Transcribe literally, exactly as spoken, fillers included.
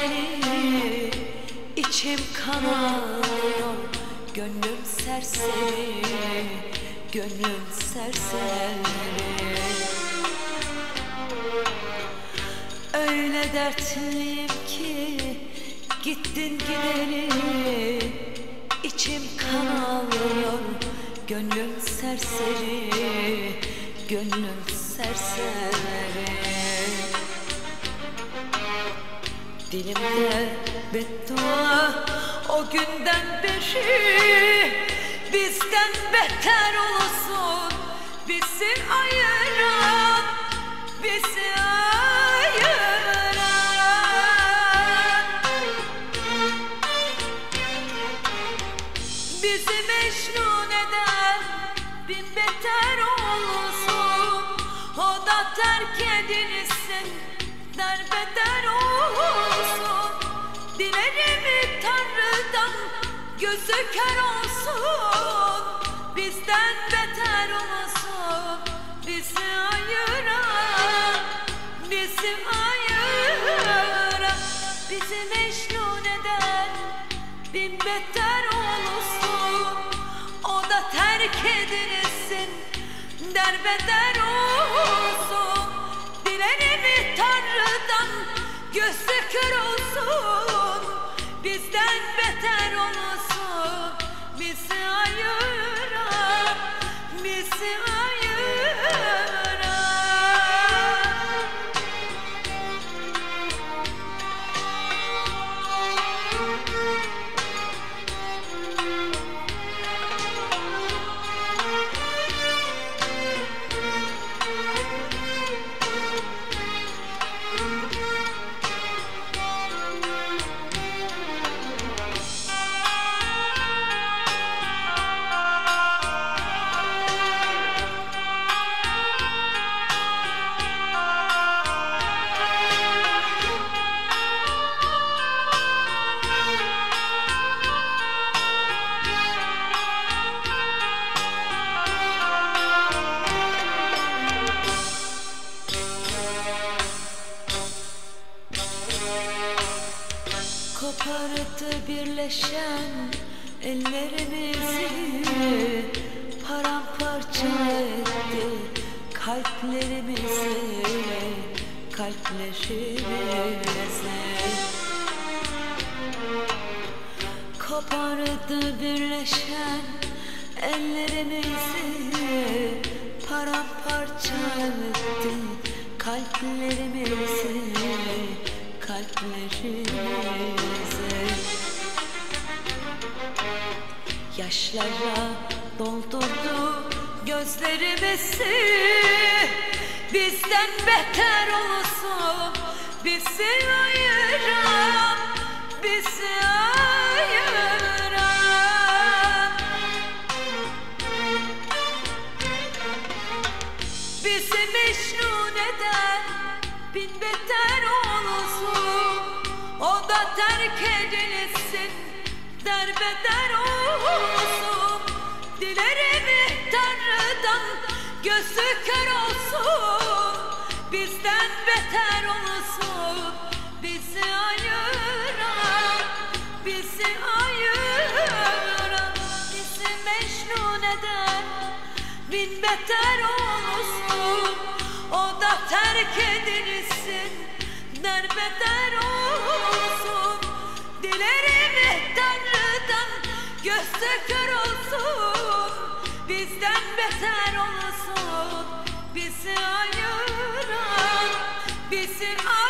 gideli içim kan ağlıyor. Gönlüm serseri, gönlüm serseri. Öyle dertliyim ki gittin gideli içim kan ağlıyor. Gönlüm serseri, gönlüm serseri. Dilimde beddua o günden beri, bizden beter olsun bizi ayıran, bizi ayıran. Bizi mecnun eden bin beter olsun, o da terk edilsin derbeder olsun. Dilerim Tanrı'dan gözü kör olsun, bizden beter olsun bizi ayıran, bizi ayıran. Bizi mecnun eden bin beter olsun, o da terk edilsin derbeder olsun. Dilerim Tanrı'dan gözü kör olsun, bizden beter olsun bizi ayıran, bizi ayıran. Kopardı birleşen ellerimizi, paramparça etti kalplerimizi, kalplerimizi. Kopardı birleşen ellerimizi, paramparça etti kalplerimizi, kalplerimizi. Yaşlarla doldurdu gözlerimizi, bizden beter olsun bizi ayıran, bizi ayıran. Bizi mecnun eden bin beter olsun, o da terk edilsin derbeder olsun. Dilerim Tanrı'dan gözü kör olsun, bizden beter olsun bizi ayıran, bizi ayıran. Bizi mecnun eden bin beter olsun, o da terk edilsin derbeder olsun. Dilerim Tanrı'dan gözü kör olsun, bizden beter olsun bizi ayıran, bizi ayıran.